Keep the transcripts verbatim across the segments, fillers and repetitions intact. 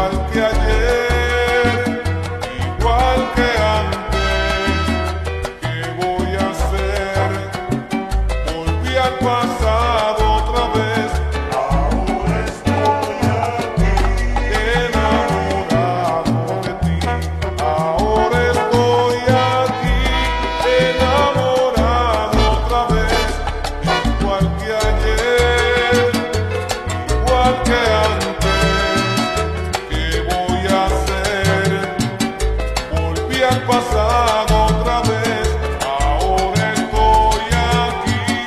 igual que ayer, igual que antes. ¿Qué voy a hacer? Volví al pasado otra vez. Ahora estoy aquí, enamorado de ti. Ahora estoy aquí, enamorado otra vez. Igual que ayer, igual que antes. ¿Qué voy a hacer? Volví al pasado otra vez. Ahora estoy aquí.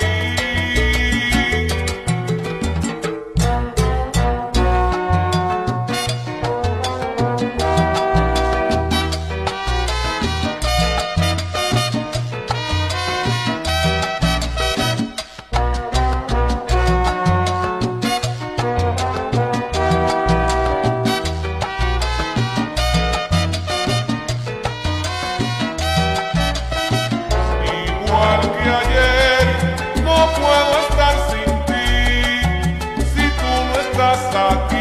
Igual que ayer, no puedo estar sin ti. Si tú no estás aquí,